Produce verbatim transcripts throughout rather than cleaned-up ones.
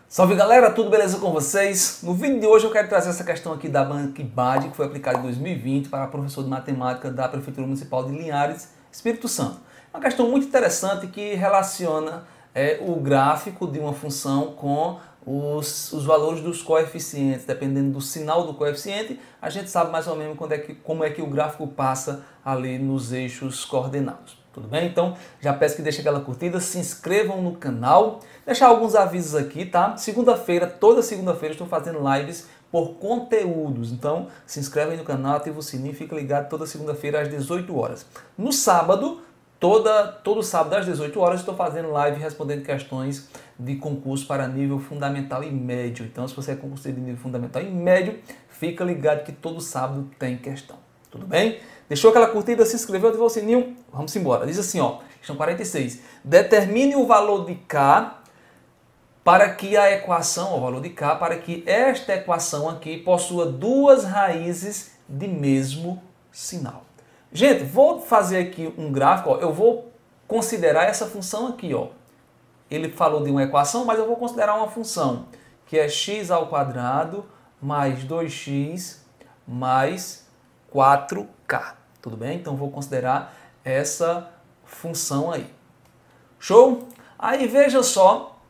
Salve galera, tudo beleza com vocês? No vídeo de hoje eu quero trazer essa questão aqui da Banco B A D, que foi aplicada em dois mil e vinte para professor de matemática da Prefeitura Municipal de Linhares, Espírito Santo. Uma questão muito interessante que relaciona é, o gráfico de uma função com os, os valores dos coeficientes. Dependendo do sinal do coeficiente, a gente sabe mais ou menos quando é que, como é que o gráfico passa ali nos eixos coordenados. Tudo bem? Então, já peço que deixem aquela curtida, se inscrevam no canal, deixar alguns avisos aqui, tá? Segunda-feira, toda segunda-feira, estou fazendo lives por conteúdos. Então, se inscreve aí no canal, ativa o sininho e fica ligado toda segunda-feira às dezoito horas. No sábado, toda, todo sábado às dezoito horas, estou fazendo live respondendo questões de concurso para nível fundamental e médio. Então, se você é concurseiro de nível fundamental e médio, fica ligado que todo sábado tem questão. Tudo bem? Deixou aquela curtida, se inscreveu, ativou o sininho, vamos embora. Diz assim, ó, questão quarenta e seis. Determine o valor de K para que a equação, o valor de K, para que esta equação aqui possua duas raízes de mesmo sinal. Gente, vou fazer aqui um gráfico, ó, eu vou considerar essa função aqui, ó. Ele falou de uma equação, mas eu vou considerar uma função, que é x ao quadrado mais dois x mais quatro K. Tudo bem? Então vou considerar essa função aí. Show? Aí veja só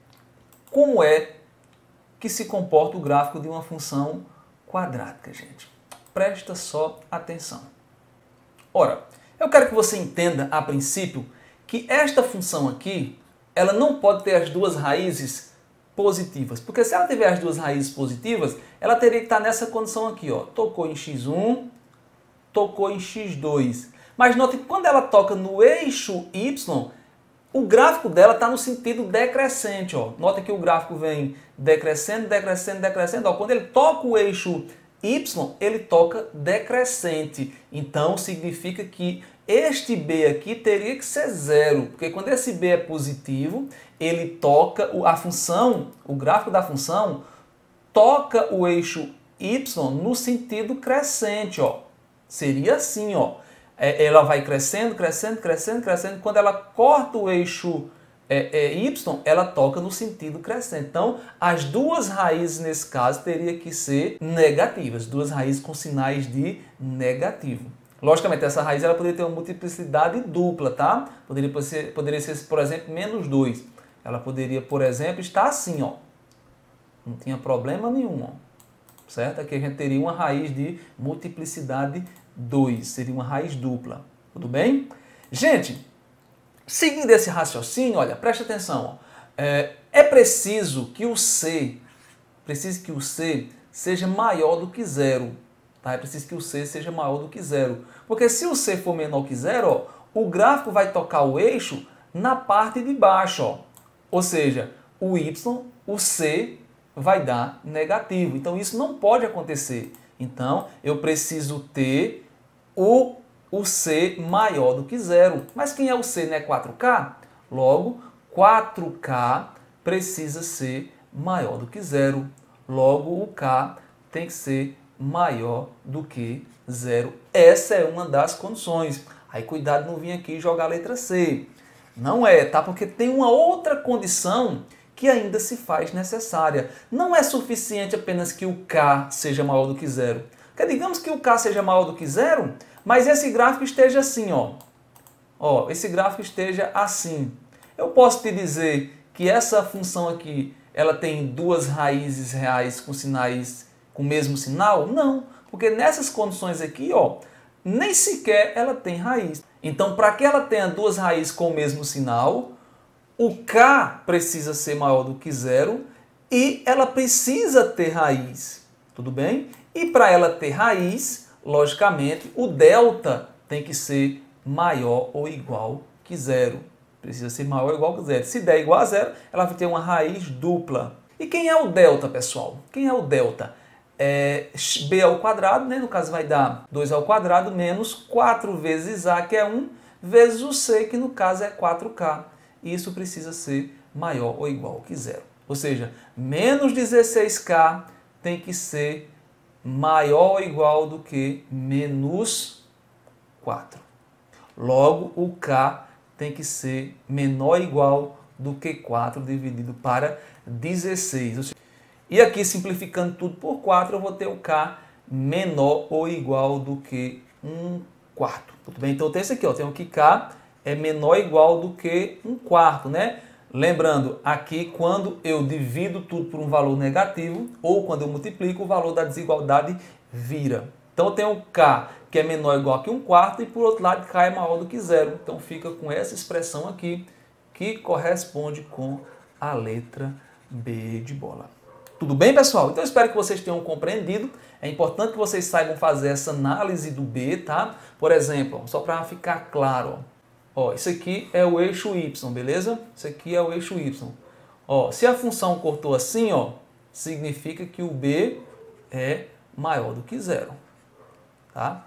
como é que se comporta o gráfico de uma função quadrática, gente. Presta só atenção. Ora, eu quero que você entenda a princípio que esta função aqui, ela não pode ter as duas raízes positivas. Porque se ela tiver as duas raízes positivas, ela teria que estar nessa condição aqui, ó. Tocou em x um, tocou em x dois. Mas note que quando ela toca no eixo y, o gráfico dela está no sentido decrescente. Ó. Nota que o gráfico vem decrescendo, decrescendo, decrescendo. Ó. Quando ele toca o eixo y, ele toca decrescente. Então significa que este b aqui teria que ser zero. Porque quando esse b é positivo, ele toca, a função, o gráfico da função, toca o eixo y no sentido crescente. Ó. Seria assim, ó. Ela vai crescendo, crescendo, crescendo, crescendo. Quando ela corta o eixo é, é, y, ela toca no sentido crescente. Então, as duas raízes nesse caso teria que ser negativas. Duas raízes com sinais de negativo. Logicamente, essa raiz ela poderia ter uma multiplicidade dupla, tá? Poderia ser, poderia ser, por exemplo, menos dois. Ela poderia, por exemplo, estar assim, ó. Não tinha problema nenhum, ó. Certo? Aqui a gente teria uma raiz de multiplicidade dois, seria uma raiz dupla. Tudo bem? Gente, seguindo esse raciocínio, olha, preste atenção. Ó. É, é preciso que o C, preciso que o C seja maior do que zero. Tá? É preciso que o C seja maior do que zero. Porque se o C for menor que zero, ó, o gráfico vai tocar o eixo na parte de baixo. Ó. Ou seja, o Y, o C vai dar negativo. Então isso não pode acontecer. Então eu preciso ter o, o C maior do que zero. Mas quem é o C, né? quatro K? Logo, quatro K precisa ser maior do que zero. Logo, o K tem que ser maior do que zero. Essa é uma das condições. Aí cuidado não vir aqui jogar a letra C. Não é, tá? Porque tem uma outra condição que ainda se faz necessária. Não é suficiente apenas que o K seja maior do que zero. Porque digamos que o K seja maior do que zero, mas esse gráfico esteja assim, ó. Ó, esse gráfico esteja assim. Eu posso te dizer que essa função aqui, ela tem duas raízes reais com sinais com o mesmo sinal? Não, porque nessas condições aqui, ó, nem sequer ela tem raiz. Então, para que ela tenha duas raízes com o mesmo sinal, o K precisa ser maior do que zero e ela precisa ter raiz, tudo bem? E para ela ter raiz, logicamente, o delta tem que ser maior ou igual que zero. Precisa ser maior ou igual que zero. Se der igual a zero, ela vai ter uma raiz dupla. E quem é o delta, pessoal? Quem é o delta? É b ao quadrado, né? No caso vai dar dois ao quadrado menos quatro vezes a, que é um, vezes o c, que no caso é quatro K. E isso precisa ser maior ou igual que zero. Ou seja, menos dezesseis K tem que ser maior ou igual do que menos quatro. Logo, o K tem que ser menor ou igual do que quatro dividido para dezesseis. E aqui, simplificando tudo por quatro, eu vou ter o K menor ou igual do que um quarto. Tudo bem? Então, eu tenho esse aqui, ó, tenho que K é menor ou igual do que um quarto, né? Lembrando, aqui, quando eu divido tudo por um valor negativo, ou quando eu multiplico, o valor da desigualdade vira. Então, eu tenho K, que é menor ou igual que um quarto, e por outro lado, K é maior do que zero. Então, fica com essa expressão aqui, que corresponde com a letra B de bola. Tudo bem, pessoal? Então, eu espero que vocês tenham compreendido. É importante que vocês saibam fazer essa análise do B, tá? Por exemplo, só para ficar claro, ó. Ó, isso aqui é o eixo Y, beleza? Isso aqui é o eixo Y. Ó, se a função cortou assim, ó, significa que o B é maior do que zero, tá?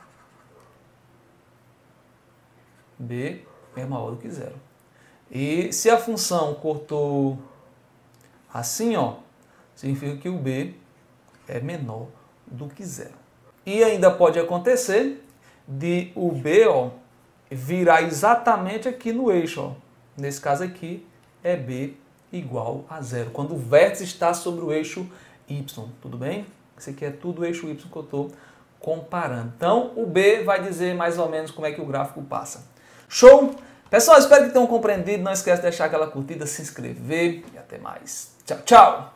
B é maior do que zero. E se a função cortou assim, ó, significa que o B é menor do que zero. E ainda pode acontecer de o B, ó, virar exatamente aqui no eixo, ó. Nesse caso aqui é B igual a zero, quando o vértice está sobre o eixo Y, tudo bem? Isso aqui é tudo o eixo Y que eu estou comparando. Então, o B vai dizer mais ou menos como é que o gráfico passa. Show? Pessoal, espero que tenham compreendido. Não esquece de deixar aquela curtida, se inscrever e até mais. Tchau, tchau!